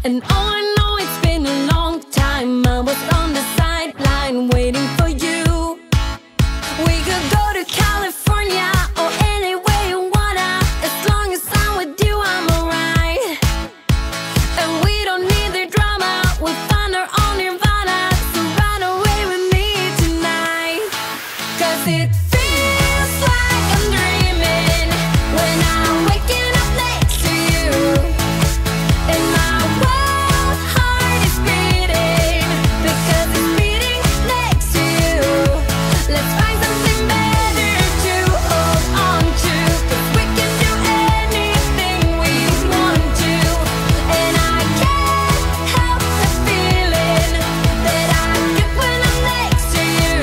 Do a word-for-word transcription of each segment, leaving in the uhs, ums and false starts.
And all I know, it's been a long time. I was on the sideline waiting for you. We could go to California or anywhere you wanna. As long as I'm with you, I'm alright. And we don't need the drama, we'll find our own nirvana. So run away with me tonight. Cause it feels like I'm dreaming when I'm waking up next to you. And my wild heart is beating because it's beating next to you. Let's find something better to hold on to, cause we can do anything we want to. And I can't help the feeling that I get when I'm next to you.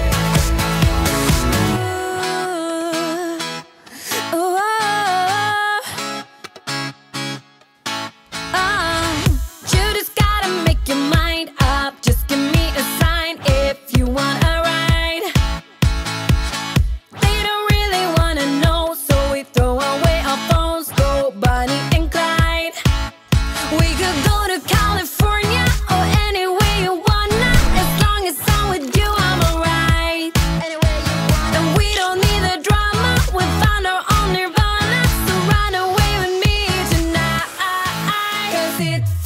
Ooh, ooh, oh. You just gotta make your mind up. Just give me a sign if you want a ride. They don't really wanna know, so we throw away our phones, go Bonnie and Clyde. We could go to California or anywhere you wanna. As long as I'm with you, I'm alright. And we don't need the drama, we found our own nirvana. So run away with me tonight. Cause it